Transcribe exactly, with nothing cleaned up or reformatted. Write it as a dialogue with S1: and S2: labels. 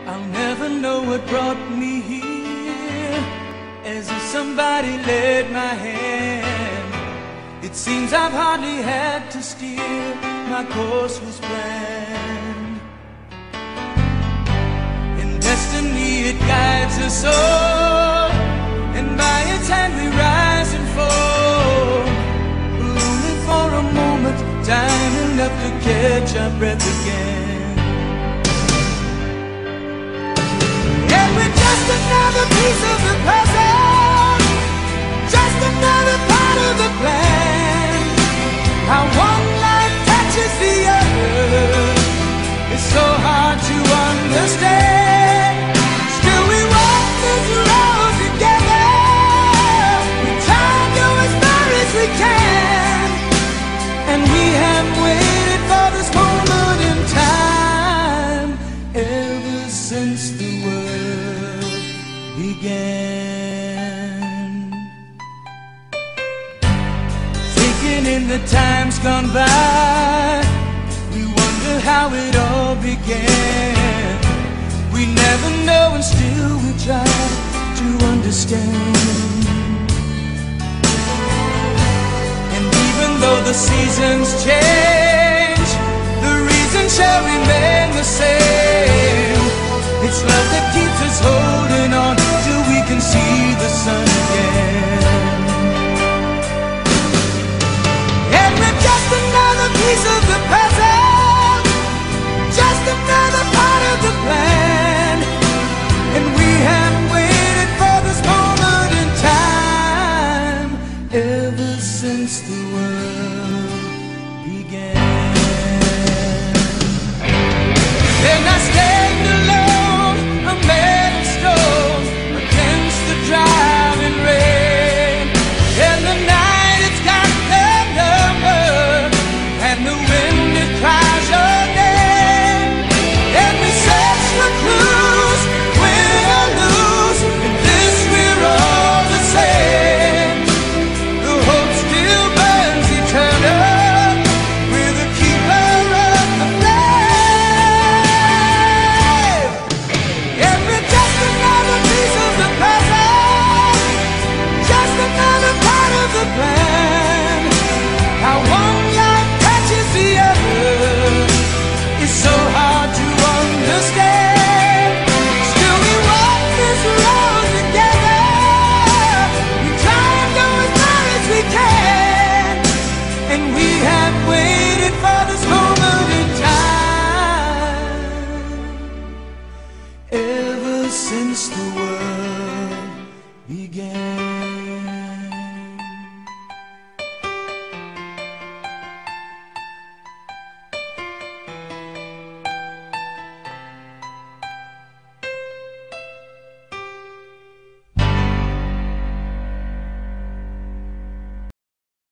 S1: I'll never know what brought me here, as if somebody led my hand. It seems I've hardly had to steer, my course was planned. In destiny it guides us all, and by its hand we rise and fall, only for a moment, time enough to catch our breath again. Just another piece of the puzzle, just another part of the plan. How one life touches the other is so hard to understand. Still we walk this road together, we try to go as far as we can, and we have waited for this moment in time ever since the world began. Taking in the times gone by, we wonder how it all began. We never know and still we try to understand. And even though the seasons change, the reason shall remain the same.